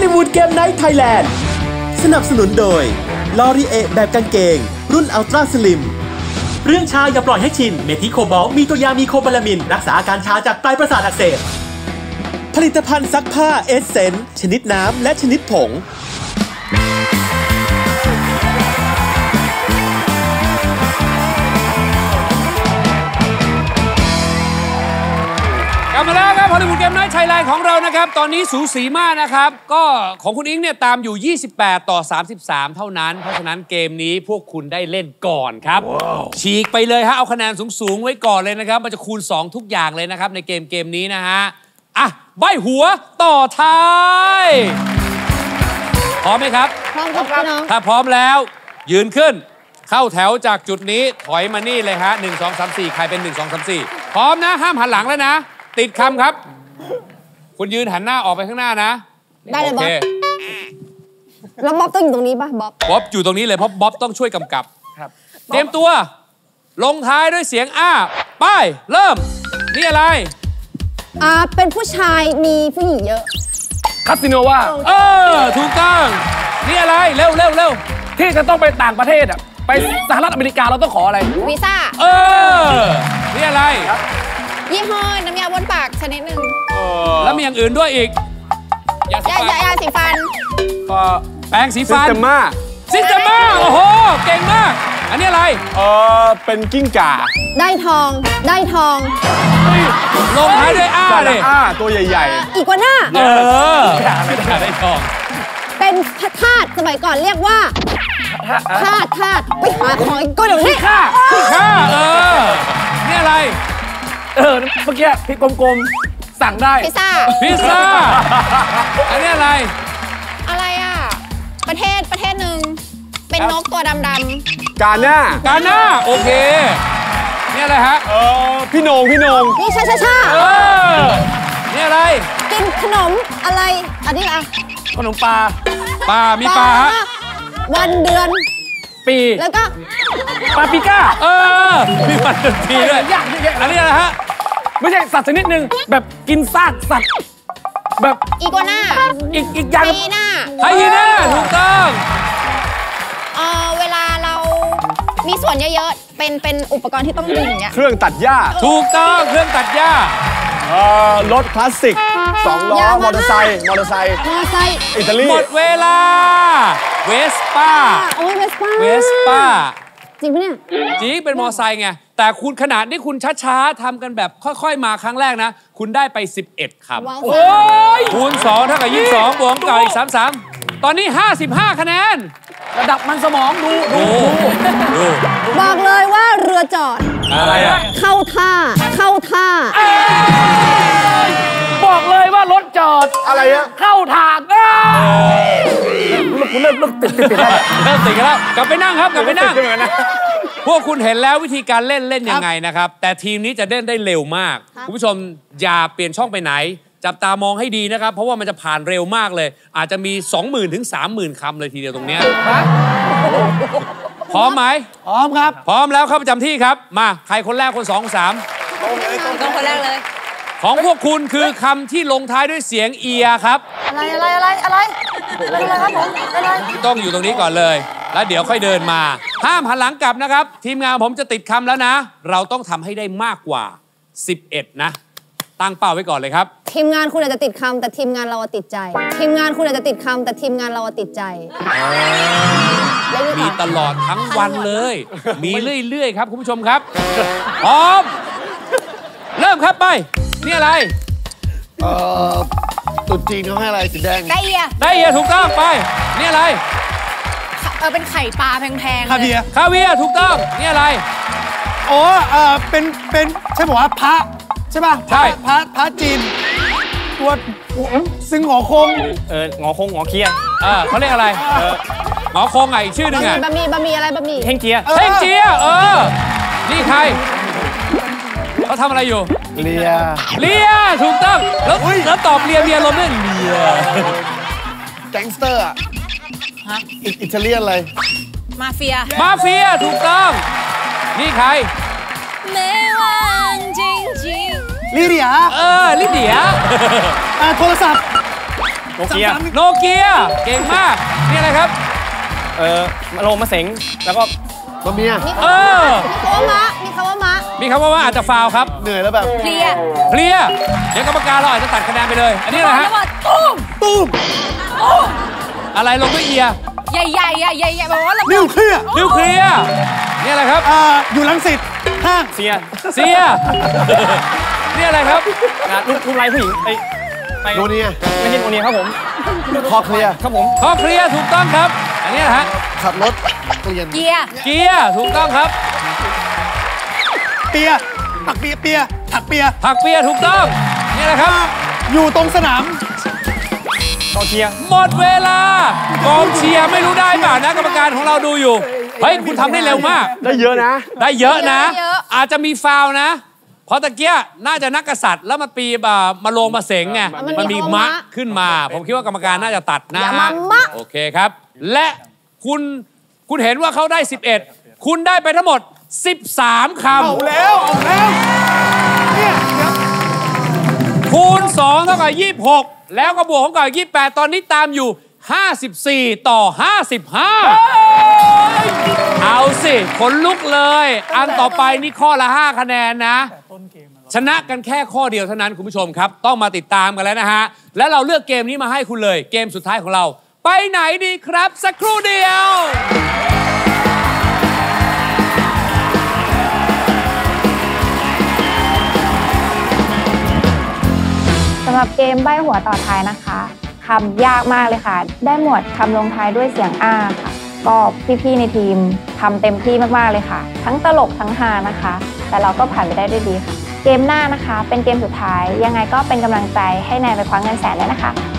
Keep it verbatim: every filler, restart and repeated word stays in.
ลิวูดเกมไนท์ไทยแลนด์สนับสนุนโดยลอรีเอแบบกางเกงรุ่นอัลตร้าสลิมเรื่องชาอย่าปล่อยให้ชินเมทิโคบอลมีตัวยามีโคบาลามินรักษาอาการชาจากปลายประสาทอักเสบผลิตภัณฑ์ซักผ้าเอสเซนชนิดน้ำและชนิดผงกลับมาแล้วครับฮอลลีวูดเกมไนท์ไทยแลนด์ของเรานะครับตอนนี้สูสีมากนะครับก็ของคุณอิงเนี่ยตามอยู่ยี่สิบแปดต่อสามสิบสามเท่านั้นเพราะฉะนั้นเกมนี้พวกคุณได้เล่นก่อนครับ wow. ฉีกไปเลยฮะเอาคะแนนสูงๆไว้ก่อนเลยนะครับมันจะคูณสองทุกอย่างเลยนะครับในเกมเกมนี้นะฮะอ่ะใบหัวต่อท้ายพร้อมไหมครับพร้อมครับถ้าพร้อมแล้วยืนขึ้นเข้าแถวจากจุดนี้ถอยมานี่เลยฮะหนึ่ง สอง สาม สี่ใครเป็นหนึ่ง สอง สาม สี่พร้อมนะห้ามหันหลังแล้วนะติดคำครับคุณยืนหันหน้าออกไปข้างหน้านะได้เลยบ๊อบแล้วบ๊อบต้องอยู่ตรงนี้ป่ะบ๊อบบ๊อบอยู่ตรงนี้เลยเพราะบ๊อบต้องช่วยกำกับเตรียมตัวลงท้ายด้วยเสียงอ้าป้ายเริ่มนี่อะไรอ่าเป็นผู้ชายมีผู้หญิงเยอะคาสิโนว่าเออถูกต้องนี่อะไรเร็วเร็วเร็วที่จะต้องไปต่างประเทศอ่ะไปสหรัฐอเมริกาเราต้องขออะไรวีซ่าเออนี่อะไรยี่ห้อน้ำยาบ้วนปากชนิดหนึ่งแล้วมีอย่างอื่นด้วยอีกยาสีฟันยาสีฟันแปรงสีฟันซิสเตม่าซิสเตม่าโอ้โหเก่งมากอันนี้อะไรเออเป็นกิ้งก่าได้ทองได้ทองลงท้ายด้วยอ้าเลยอ้าตัวใหญ่ๆอีกว่าหน้าเออไม่ได้ได้ทองเป็นทาสสมัยก่อนเรียกว่าทาสทาสไปหาของก็เดี๋ยวนี้ข้าข้าเออนี่อะไรเออเมื่อกี้พี่กลมๆสั่งได้พิซซ่าพิซซ่าอันนี้อะไรอะไรอ่ะประเทศประเทศหนึ่งเป็นนกตัวดำๆกาหน้ากาหน้าโอเคนี่อะไรฮะเออพี่โหน่งพี่โหน่งนี่ชาชาชาเออนี่อะไรกินขนมอะไรอันนี้อ่ะขนมปลาปลามีปลาฮะวันเดือนปีแล้วก็ปาปิก้าเออมีวันเดือนปีด้วยอันนี้อะไรฮะไม่ใช่สัตว์ชนิดหนึ่งแบบกินซากสัตว์แบบอีกัวน่าอีกอีกอย่างไฮยีน่าไฮยีน่าถูกต้องเออเวลาเรามีส่วนเยอะๆเป็นเป็นอุปกรณ์ที่ต้องดึงอย่างเงี้ยเครื่องตัดหญ้าถูกต้องเครื่องตัดหญ้าเอ่อรถพลาสติกสองล้อมอเตอร์ไซค์มอเตอร์ไซค์มอเตอร์ไซค์อิตาลีหมดเวลาเวสป้าโอ้ยเวสป้าเวสป้าจริงปะเนี่ยจริงเป็นมอเตอร์ไซค์ไงแต่คุณขนาดที่คุณช้าๆทำกันแบบค่อยๆมาครั้งแรกนะคุณได้ไปสิบเอ็ดคำโอ้ยคูณสองเท่ากับยี่สิบสองบวกกับอีกสามสิบสามตอนนี้ห้าสิบห้าคะแนนระดับมันสมองดูดูดูบอกเลยว่าเรือจอดอะไรอะเข้าท่าเข้าท่าบอกเลยว่ารถจอดอะไรอะเข้าทางคุณเริ่มเริ่มติดติดติดแล้วเริ่มติดกันแล้วกลับไปนั่งครับกลับไปนั่งพวกคุณเห็นแล้ววิธีการเล่นเล่นยังไงนะครับแต่ทีมนี้จะเล่นได้เร็วมากคุณผู้ชมอย่าเปลี่ยนช่องไปไหนจับตามองให้ดีนะครับเพราะว่ามันจะผ่านเร็วมากเลยอาจจะมี สองหมื่น ถึง สามหมื่น คำเลยทีเดียวตรงเนี้ยพร้อมไหมพร้อมครับพร้อมแล้วเข้าประจำที่ครับมาใครคนแรกคนสองสามต้องคนแรกเลยของพวกคุณคือคำที่ลงท้ายด้วยเสียงเอียครับอะไรอะไรอะไรอะไรอะไรครับผมอะไรต้องอยู่ตรงนี้ก่อนเลยแล้วเดี๋ยวค่อยเดินมาห้ามหันหลังกลับนะครับทีมงานผมจะติดคำแล้วนะเราต้องทำให้ได้มากกว่าสิบเอ็ดนะตั้งเป้าไว้ก่อนเลยครับทีมงานคุณอาจจะติดคำแต่ทีมงานเราติดใจทีมงานคุณอาจจะติดคำแต่ทีมงานเราติดใจมีตลอดทั้งวันเลยมีเรื่อยๆครับคุณผู้ชมครับพร้อมเริ่มครับไปนี่อะไรเอ่อตุ๊จีนเขาให้อะไรสีแดงไดเอียไดเอียถูกต้องไปนี่อะไรเออเป็นไข่ปลาแพงๆคาเวียคาเวียถูกต้องนี่อะไรโอ้เออเป็นเป็นใช่ป่ะว่าพระใช่ป่ะใช่พระพระจีนตัวซึ่งหงอคงเออหงอคงหงอเคียเออเขาเรียกอะไรหงอคงไงอีกชื่อนึงไงบะหมี่บะหมี่อะไรบะหมี่เฮงเจียเฮงเจียเออนี่ใครเขาทำอะไรอยู่เลียเลียถูกต้องแล้วแล้วตอบเลียเลียลมเนี่ยเลียแก๊งสเตอร์อะอิตาเลียนอะไรมาเฟียมาเฟียถูกต้องนี่ใครไม่ว่างจริงจริงลิเดียเออลิเดียโทรศัพท์โนเกียโนเกียเก่งมากนี่อะไรครับเออมาโลมาเสงแล้วก็มาเมียเออมีคำว่ามะมีคำว่ามะมีคำว่าว่าอาจจะฟาวครับเหนื่อยแล้วแบบเคลียร์เคลียร์เดี๋ยวกรรมการเราอาจจะตัดคะแนนไปเลย อันนี้อะไรฮะตุ้มตุ้มอะไรลงด้วยเอียใหญ่ใหญ่ใหญ่ใหญ่ใหญ่แบบว่าเรานิวเคลียร์นิวเคลียร์นี่อะไรครับอ่าอยู่ลังสิตห้างเซียเสียนี่อะไรครับนะลูกลูกไล่ผู้หญิงไปไปโนเนียไม่ใช่โนเนียครับผมคอเคลียร์ครับผมข้อเคลียร์ถูกต้องครับ อันนี้นะฮะขับรถเกลียนเกียร์เกียร์ถูกต้องครับเปียถักเปียเปียถักเปียผักเปียถูกต้องนี่อะไรครับอยู่ตรงสนามกองเชียร์หมดเวลากองเชียร์ไม่รู้ได้เปล่านะกรรมการของเราดูอยู่เฮ้ยคุณทำได้เร็วมากได้เยอะนะได้เยอะนะ อาจจะมีฟาวล์นะ เพราะตะเกียน่าจะนักกษัตริย์แล้วมาปีมามาลงมาเสงไงมันมีมะขึ้นมา ผมคิดว่ากรรมการน่าจะตัดนะอย่าฮะมา มะโอเคครับ และคุณคุณเห็นว่าเขาได้สิบเอ็ดคุณได้ไปทั้งหมดสิบสามคเอาแล้วเอาแล้วเนี่ยเดี๋ยวำคูณสองเท่ากับยี่สิบหกแล้วก็บวกของกับยี่สิบแปดตอนนี้ตามอยู่ห้าสิบสี่ต่อห้าสิบห้าเอาสิขนลุกเลย อันต่อไปนี่ข้อละห้าคะแนนนะ ชนะกันแค่ข้อเดียวเท่านั้นคุณผู้ชมครับ ต้องมาติดตามกันแล้วนะฮะ และเราเลือกเกมนี้มาให้คุณเลย เกมสุดท้ายของเรา ไปไหนดีครับ สักครู่เดียวสำหรับเกมใบ้หัวต่อท้ายนะคะคำยากมากเลยค่ะ ได้หมวดคำลงท้ายด้วยเสียงอ้าค่ะ ก็พี่ๆในทีมทำเต็มที่มากๆเลยค่ะ ทั้งตลกทั้งฮานะคะ แต่เราก็ผ่านไปได้ด้วยดีค่ะ เกมหน้านะคะ เป็นเกมสุดท้ายยังไงก็เป็นกำลังใจให้แนนไปคว้าเงินแสนเลยนะคะ